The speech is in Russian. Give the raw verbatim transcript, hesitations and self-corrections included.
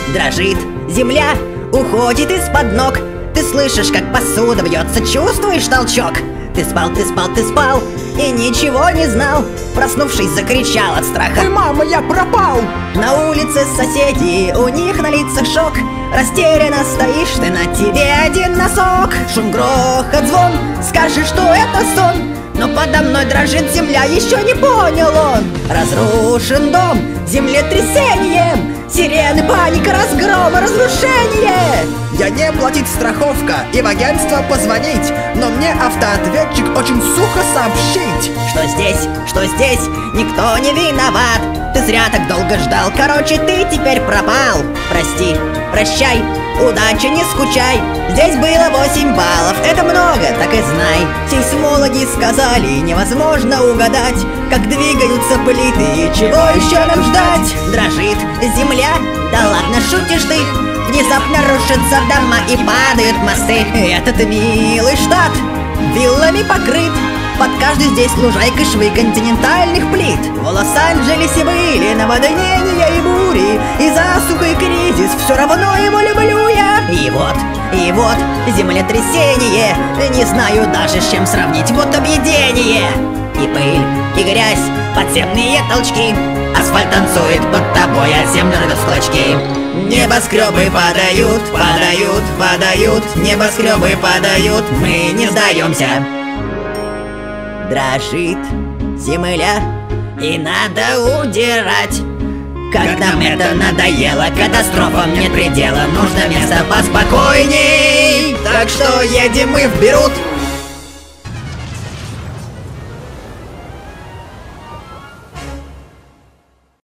Дрожит земля, уходит из-под ног. Ты слышишь, как посуда бьется, чувствуешь толчок. Ты спал, ты спал, ты спал и ничего не знал. Проснувшись, закричал от страха: «Ой, мама, я пропал!» На улице соседи, у них на лицах шок. Растерянно стоишь ты, на тебе один носок. Шум, грохот, звон, скажешь, что это сон. Но подо мной дрожит земля, еще не понял он. Разрушен дом, землетрясением. Сирены, паника, разгром, разрушение. Я не платить страховка и в агентство позвонить, но мне автоответчик очень сухо сообщить, что здесь, что здесь, никто не виноват. Ты зря так долго ждал, короче, ты теперь пропал. Прости, прощай, удачи, не скучай. Здесь было восемь баллов, это много, так и знай. Сейсмологи сказали, невозможно угадать, как двигаются плиты и чего еще нам ждать. Дрожит земля, да ладно, шутишь ты. Внезапно рушатся дома и падают мосты. Этот милый штат виллами покрыт. Под каждой здесь лужайкой швы континентальных плит. В Лос-Анджелесе были наводнения и бури, и засуха, и кризис, все равно его люблю я. И вот, и вот, землетрясение, не знаю даже с чем сравнить, вот объедение. И пыль, и грязь, подземные толчки, асфальт танцует под тобой, а землю рвет в клочки. Небоскребы падают, падают, падают, небоскребы падают, мы не сдаемся. Дрожит земля, и надо удирать. Как нам это надоело, катастрофам нет предела, нужно место поспокойней. Так что едем мы в Бейрут,